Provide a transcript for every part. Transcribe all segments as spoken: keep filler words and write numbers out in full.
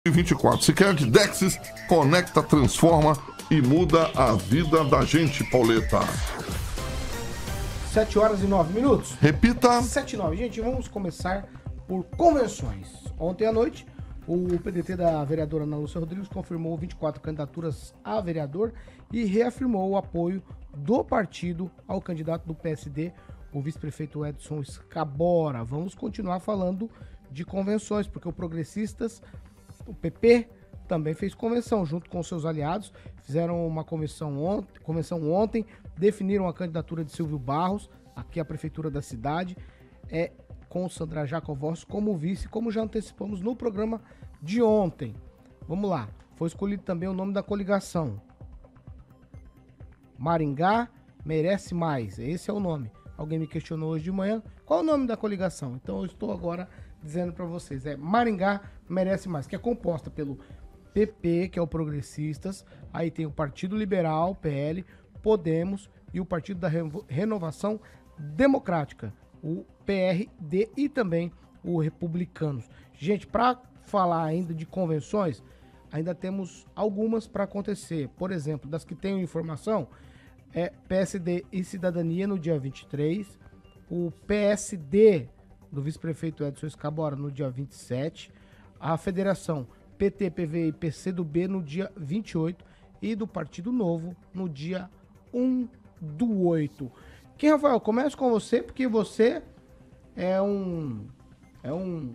vinte e quatro. Sicredi Dexis conecta, transforma e muda a vida da gente, Pauleta. sete horas e nove minutos. Repita. sete e nove. Gente, vamos começar por convenções. Ontem à noite, o P D T da vereadora Ana Lúcia Rodrigues confirmou vinte e quatro candidaturas a vereador e reafirmou o apoio do partido ao candidato do P S D, o vice-prefeito Edson Scabora. Vamos continuar falando de convenções, porque o Progressistas, o P P, também fez convenção junto com seus aliados. Fizeram uma convenção ontem, convenção ontem, definiram a candidatura de Silvio Barros, aqui à prefeitura da cidade, é, com Sandra Jacovós como vice, como já antecipamos no programa de ontem. Vamos lá, foi escolhido também o nome da coligação. Maringá Merece Mais, esse é o nome. Alguém me questionou hoje de manhã, qual é o nome da coligação? Então eu estou agora dizendo para vocês, é Maringá Merece Mais, que é composta pelo P P, que é o Progressistas, aí tem o Partido Liberal, P L, Podemos e o Partido da Renovação Democrática, o P R D, e também o Republicanos. Gente, para falar ainda de convenções, ainda temos algumas para acontecer. Por exemplo, das que tenho informação, é P S D e Cidadania no dia vinte e três, o P S D do vice-prefeito Edson Scabora no dia vinte e sete, a Federação P T, P V e P C do B no dia vinte e oito e do Partido Novo no dia um do oito. Quem, Rafael, começo com você, porque você é um é um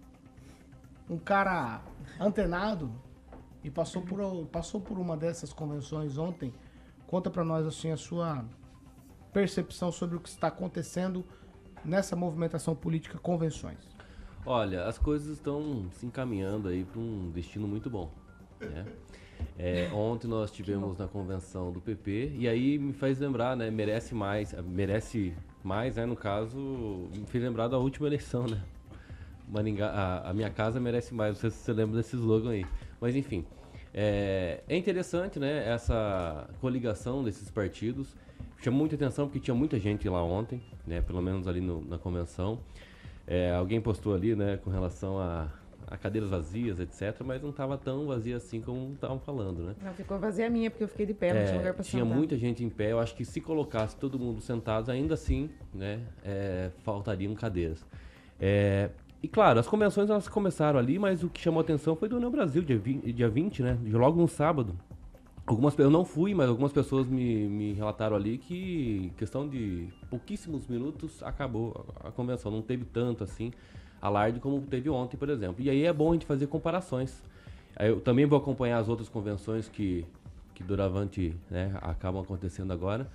um cara antenado e passou por, passou por uma dessas convenções ontem. Conta pra nós assim a sua percepção sobre o que está acontecendo nessa movimentação política, convenções. Olha, as coisas estão se encaminhando aí para um destino muito bom, né? É, ontem nós tivemos na convenção do P P e aí me faz lembrar, né? Merece mais, merece mais, né? No caso, me fez lembrar da última eleição, né? Maringá, a, a minha casa merece mais. Não sei se você lembra desse slogan aí, mas enfim, é, é interessante, né? Essa coligação desses partidos. Chamou muita atenção porque tinha muita gente lá ontem, né? Pelo menos ali no, na convenção. É, alguém postou ali, né, com relação a, a cadeiras vazias, etcétera, mas não estava tão vazia assim como estavam falando, né? Não, ficou vazia a minha, porque eu fiquei de pé, não é, tinha lugar para sentar. Tinha muita gente em pé, eu acho que se colocasse todo mundo sentado, ainda assim, né, é, faltariam cadeiras. É, e claro, as convenções elas começaram ali, mas o que chamou a atenção foi do União Brasil, dia vinte, dia vinte, né, logo no sábado. Algumas, eu não fui, mas algumas pessoas me, me relataram ali que, questão de pouquíssimos minutos, acabou a, a convenção. Não teve tanto assim alarde como teve ontem, por exemplo. E aí é bom a gente fazer comparações. Eu também vou acompanhar as outras convenções que, que doravante, né, acabam acontecendo agora.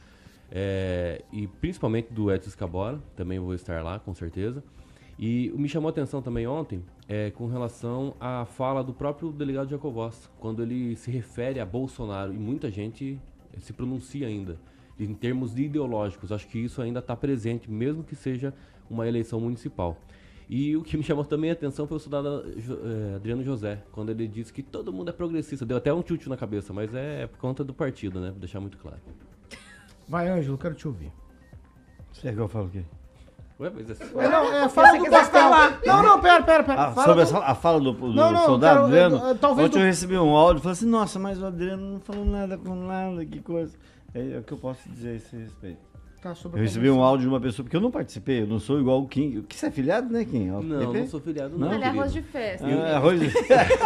É, e principalmente do Edson Scabora, também vou estar lá, com certeza. E me chamou a atenção também ontem é, com relação à fala do próprio delegado Jacovós, quando ele se refere a Bolsonaro, e muita gente se pronuncia ainda, em termos ideológicos. Acho que isso ainda está presente, mesmo que seja uma eleição municipal. E o que me chamou também a atenção foi o soldado é, Adriano José, quando ele disse que todo mundo é progressista. Deu até um chute na cabeça, mas é por conta do partido, né? Vou deixar muito claro. Vai, Ângelo, quero te ouvir. Você quer que eu fale o quê? Ué, mas é... É, não, é, fala do pastel. Não, não, pera, pera, pera. Ah, Fala sobre do... a, a fala do, do não, não, soldado quero, Adriano, eu, eu, talvez ontem do... eu recebi um áudio e falei assim, nossa, mas o Adriano não falou nada com nada, que coisa. É, é o que eu posso dizer a esse respeito. Tá, sobre eu recebi um áudio de uma pessoa, porque eu não participei, eu não sou igual o Kim. O que você é filiado, né, Kim? Não, não sou filiado não. Não, ele é arroz de festa. Ah, é arroz de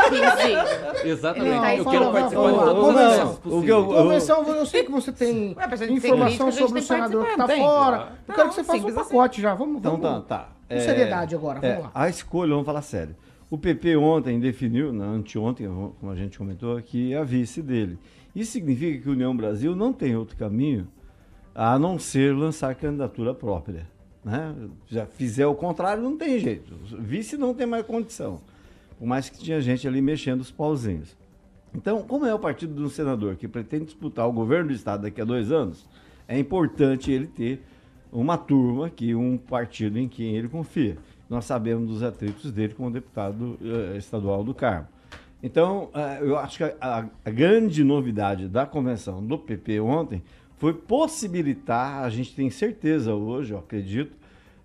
Exatamente, Não, eu fala, quero fala, participar fala, de fala, todas fala, as fala. vezes O que eu- possíveis. Convenção, eu sei que você tem Ué, pra gente ter informação crítica, a gente sobre o tem que senador que tá participar, tem. fora. Eu Não, quero que você faça um simples assim. pacote já. Vamos, Então vamos. tá, tá. Com seriedade agora, vamos é, lá. A escolha, vamos falar sério. O P P ontem definiu, não, anteontem, como a gente comentou aqui, a vice dele. Isso significa que a União Brasil não tem outro caminho a não ser lançar candidatura própria. Né? Já fizer o contrário, não tem jeito. Vice não tem mais condição. Por mais que tinha gente ali mexendo os pauzinhos. Então, como é o partido do senador que pretende disputar o governo do estado daqui a dois anos, é importante ele ter uma turma aqui, um partido em quem ele confia. Nós sabemos dos atritos dele como deputado uh, estadual do Carmo. Então, uh, eu acho que a, a, a grande novidade da convenção do P P ontem foi possibilitar, a gente tem certeza hoje, eu acredito,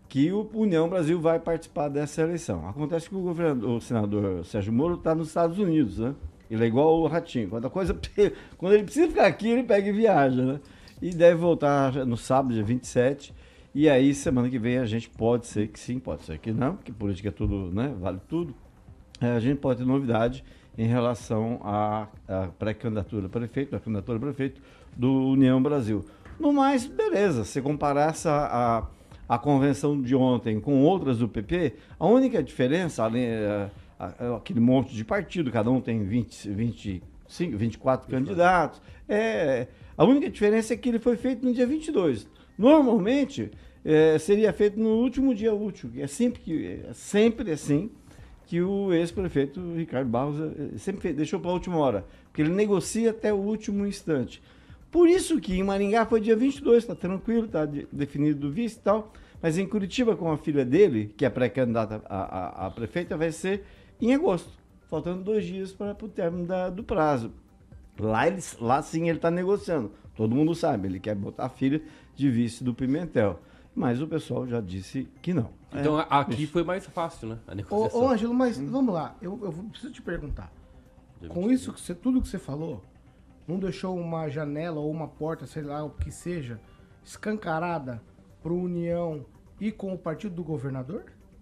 que o União Brasil vai participar dessa eleição. Acontece que o, governador, o senador Sérgio Moro está nos Estados Unidos, né? Ele é igual o Ratinho. Quando, a coisa, quando ele precisa ficar aqui, ele pega e viaja, né? E deve voltar no sábado, dia vinte e sete. E aí, semana que vem, a gente pode ser que sim, pode ser que não, porque política é tudo, né? Vale tudo. É, a gente pode ter novidade em relação à, à pré-candidatura a prefeito, a candidatura a prefeito do União Brasil. No mais, beleza, se comparar essa, a, a convenção de ontem com outras do P P, a única diferença, além é, aquele monte de partido, cada um tem vinte, vinte e cinco, vinte e quatro candidatos, é, a única diferença é que ele foi feito no dia vinte e dois. Normalmente, é, seria feito no último dia útil, é sempre, que, é sempre assim, que o ex-prefeito Ricardo Barros sempre fez, deixou para a última hora, porque ele negocia até o último instante. Por isso que em Maringá foi dia vinte e dois, está tranquilo, está de, definido do vice e tal, mas em Curitiba, com a filha dele, que é pré-candidata a, a, a prefeita, vai ser em agosto, faltando dois dias para o término da, do prazo. Lá, ele, lá sim ele está negociando, todo mundo sabe, ele quer botar a filha de vice do Pimentel, mas o pessoal já disse que não. Então é, aqui isso. foi mais fácil, né? A Ô, negociação. ô Ângelo, mas vamos lá, eu, eu preciso te perguntar. Com isso, que você, tudo que você falou, não deixou uma janela ou uma porta, sei lá o que seja, escancarada para o União e com o partido do governador?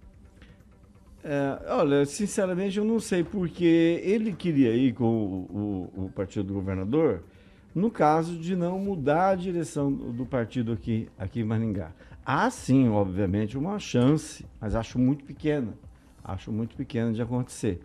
É, olha, sinceramente eu não sei, porque ele queria ir com o, o, o partido do governador no caso de não mudar a direção do, do partido aqui, aqui em Maringá. Há sim, obviamente, uma chance, mas acho muito pequena, acho muito pequena de acontecer.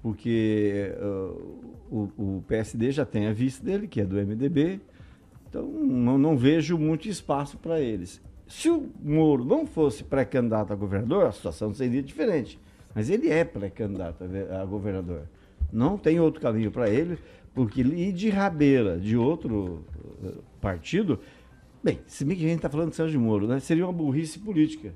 Porque uh, o, o P S D já tem a vice dele, que é do M D B, então não, não vejo muito espaço para eles. Se o Moro não fosse pré-candidato a governador, a situação seria diferente. Mas ele é pré-candidato a, a governador. Não tem outro caminho para ele, porque ele ir de rabeira de outro uh, partido, bem, se bem que a gente está falando de Sérgio Moro, né, seria uma burrice política.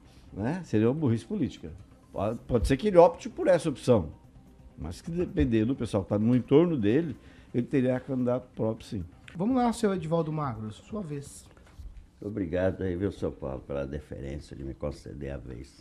Né? Seria uma burrice política. Pode, pode ser que ele opte por essa opção. Mas que depender do pessoal que está no entorno dele, ele teria candidato próprio, sim. Vamos lá, seu Edivaldo Magro, sua vez. Obrigado aí, viu, seu Paulo, pela deferência de me conceder a vez.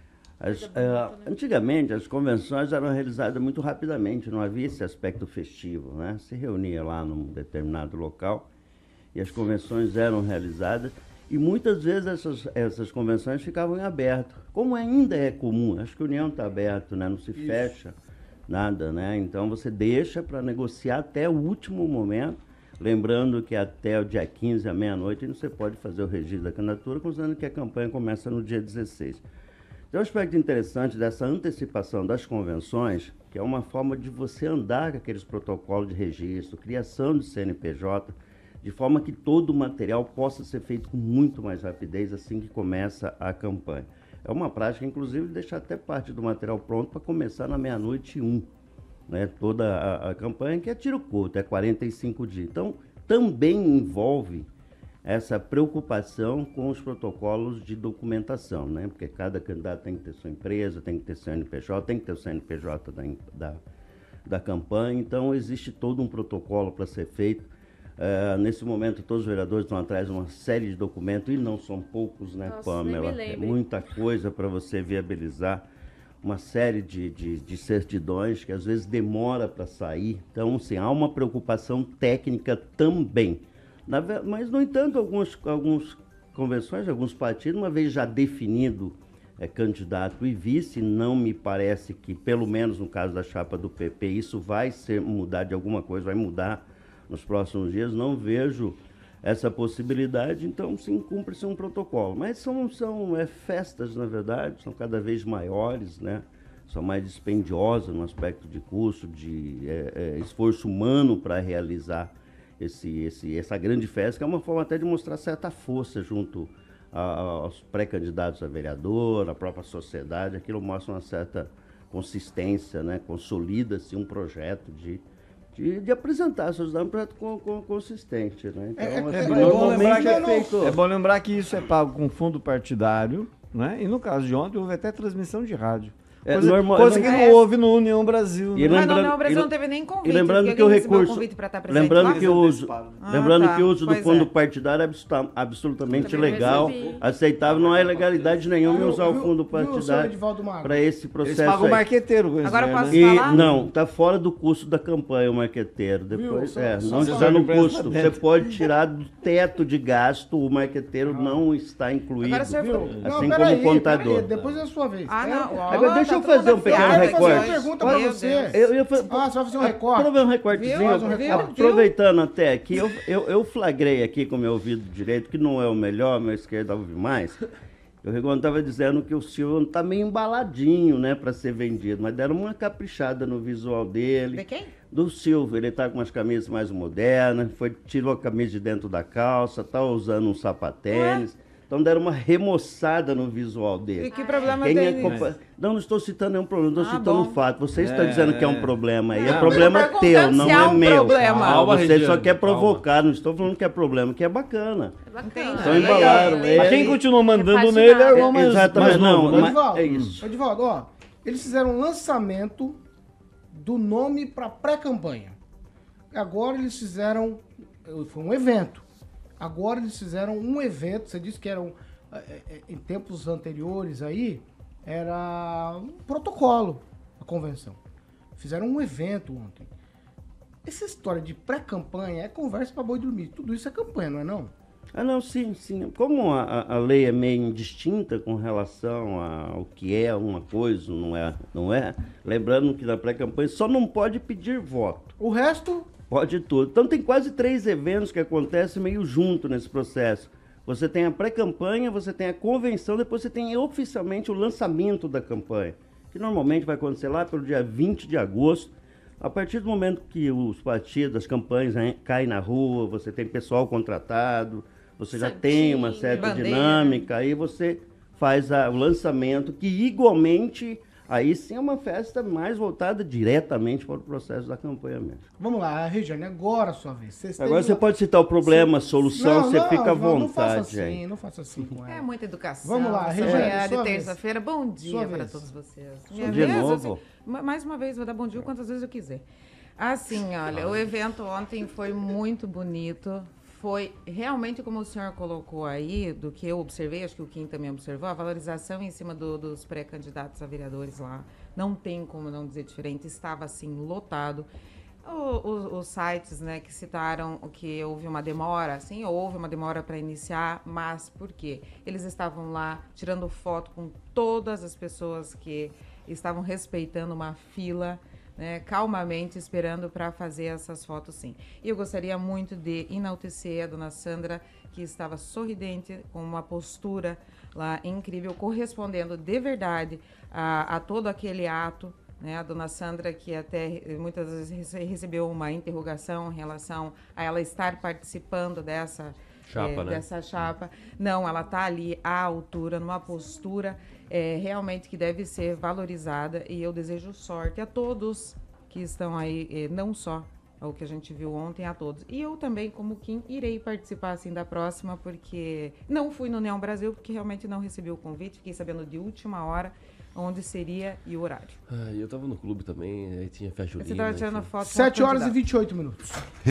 As, é, antigamente, as convenções eram realizadas muito rapidamente, não havia esse aspecto festivo, né? Se reunia lá num determinado local e as convenções eram realizadas e muitas vezes essas, essas convenções ficavam em aberto, como ainda é comum. Acho que a União está aberta, né? Não se Isso. fecha nada, né? Então você deixa para negociar até o último momento, lembrando que até o dia quinze, à meia-noite, você pode fazer o registro da candidatura, considerando que a campanha começa no dia dezesseis. Tem um aspecto interessante dessa antecipação das convenções, que é uma forma de você andar com aqueles protocolos de registro, criação de C N P J, de forma que todo o material possa ser feito com muito mais rapidez assim que começa a campanha. É uma prática, inclusive, de deixar até parte do material pronto para começar na meia-noite e um, né? Toda a, a campanha, que é tiro curto, é quarenta e cinco dias. Então, também envolve essa preocupação com os protocolos de documentação, né? Porque cada candidato tem que ter sua empresa, tem que ter C N P J, tem que ter o C N P J da, da, da campanha, então existe todo um protocolo para ser feito. Uh, nesse momento, todos os vereadores estão atrás de uma série de documentos, e não são poucos, né, Nossa, Pamela? É muita coisa para você viabilizar, uma série de, de, de certidões que às vezes demora para sair. Então, assim, há uma preocupação técnica também. Na, mas, no entanto, alguns, alguns convenções, alguns partidos, uma vez já definido é, candidato e vice, não me parece que, pelo menos no caso da chapa do P P, isso vai ser mudar de alguma coisa, vai mudar nos próximos dias, não vejo essa possibilidade, então sim, cumpre-se um protocolo. Mas são, são é, festas, na verdade, são cada vez maiores, né? São mais dispendiosas no aspecto de custo, de é, é, esforço humano para realizar esse, esse, essa grande festa, que é uma forma até de mostrar certa força junto a, aos pré-candidatos a vereador, à própria sociedade. Aquilo mostra uma certa consistência, né? Consolida-se um projeto de De, de apresentar seus dados para com, com, consistente, né? Então, é, assim, é, normalmente é, é, feito... é bom lembrar que isso é pago com fundo partidário, né? E no caso de ontem houve até transmissão de rádio. É, Coisa, normal- coisa não- que não É. houve no União Brasil. E né? Mas lembrando- no União Brasil e- não teve nem convite. E lembrando porque que o alguém recebeu recurso, convite pra estar presente lembrando lá? que o uso, Ah, lembrando tá. que o uso do Pois fundo é. partidário é absu- absolutamente Também legal, recebi. aceitável, não há ilegalidade nenhuma em Viu- usar o viu- fundo viu, senhor partidário Edivaldo Magro? para esse Eles processo pagam o aí. marqueteiro com isso, Agora né? posso- E falar? não, está fora do custo da campanha o marqueteiro. Depois, Só- é, só não só- está no Só- custo. Você pode tirar do teto de gasto, o marqueteiro não está incluído. Agora, senhor, Viu? Assim não, como peraí, contador. peraí, depois é a sua vez. Ah, É, não. ó, Agora, deixa tá eu todo fazer um mundo pequeno afiado. Eu quero fazer uma recorte. pergunta Meu pra Deus. você. Eu, eu, fa- Ah, você vai fazer um recorte? Aproveitando um recortezinho, Viu? Faz um Viu? aproveitando até aqui, eu, eu, eu flagrei aqui com o meu ouvido direito, que não é o melhor, meu esquerdo ouve mais. O Rigon estava dizendo que o Silvio está meio embaladinho, né, para ser vendido, mas deram uma caprichada no visual dele. De quem? Do Silvio, ele tá com umas camisas mais modernas, foi, tirou a camisa de dentro da calça, tá usando um sapatênis. Então deram uma remoçada no visual dele. E que problema Quem tem acompanha- nisso? Não, não estou citando nenhum problema, estou Ah, citando bom. fato. Você está É, dizendo que é um é. problema aí. Não, É problema eu tô teu, perguntando não se é há um meu. problema. Ah, Calma, você só Regiane, quer calma. provocar, não estou falando que é problema, que é bacana. É bacana. Então embalaram Legal. ele. Mas quem continua mandando Repaginado. nele é o irmão mais, Exatamente, mais novo, não, né? mas- Edivaldo, é isso. Edivaldo, ó, eles fizeram um lançamento do nome para pré-campanha. Agora eles fizeram, foi um evento. Agora eles fizeram um evento, você disse que eram, é, é, em tempos anteriores aí, era um protocolo, a convenção. Fizeram um evento ontem. Essa história de pré-campanha é conversa para boi dormir. Tudo isso é campanha, não é não? Ah, não, sim, sim. Como a, a- a lei é meio indistinta com relação ao que é uma coisa, não é, não é, lembrando que na pré-campanha só não pode pedir voto, O resto, pode tudo. Então tem quase três eventos que acontecem meio junto nesse processo. Você tem a pré-campanha, você tem a convenção, depois você tem oficialmente o lançamento da campanha, que normalmente vai acontecer lá pelo dia vinte de agosto. A partir do momento que os partidos, as campanhas né, caem na rua, você tem pessoal contratado, você já tem uma certa bandeira. dinâmica, aí você faz a- o lançamento, que igualmente, aí sim é uma festa mais voltada diretamente para o processo da campanha mesmo. vamos lá, Regiane, agora a sua vez. Vocês têm Agora você uma- pode citar o problema, a solução, Não, você não, fica à Edivaldo, Não faça vontade assim, aí. não faça assim com ela. É muita educação. Vamos lá, essa Regiane, manhã sua de vez. terça-feira. Bom Sua dia para vez. todos vocês. De Minha vez, novo? assim, ma- mais uma vez, vou dar bom dia quantas vezes eu quiser. Assim, olha, o evento ontem foi muito bonito. Foi realmente como o senhor colocou aí, do que eu observei, acho que o Kim também observou, a valorização em cima do- dos pré-candidatos a vereadores lá. Não tem como não dizer diferente, estava assim, lotado. O- o- os sites, né, que citaram que houve uma demora, sim, houve uma demora para iniciar, mas por quê? Eles estavam lá tirando foto com todas as pessoas que estavam respeitando uma fila, né, calmamente esperando para fazer essas fotos, sim. E eu gostaria muito de enaltecer a dona Sandra, que estava sorridente, com uma postura lá incrível, correspondendo de verdade a, a todo aquele ato, né? A dona Sandra, que até eh, muitas vezes rece- recebeu uma interrogação em relação a ela estar participando dessa Chapa, eh, né? dessa chapa. Não, ela está ali à altura, numa postura eh, realmente que deve ser valorizada, e eu desejo sorte a todos que estão aí, eh, não só ao que a gente viu ontem, a todos. E eu também, como Kim, irei participar assim da próxima, porque não fui no União Brasil, porque realmente não recebi o convite, fiquei sabendo de última hora onde seria e o horário. Ah, eu tava no clube também, aí tinha festa Você junina. estava tirando enfim. foto com sete o horas e candidato. vinte e oito minutos.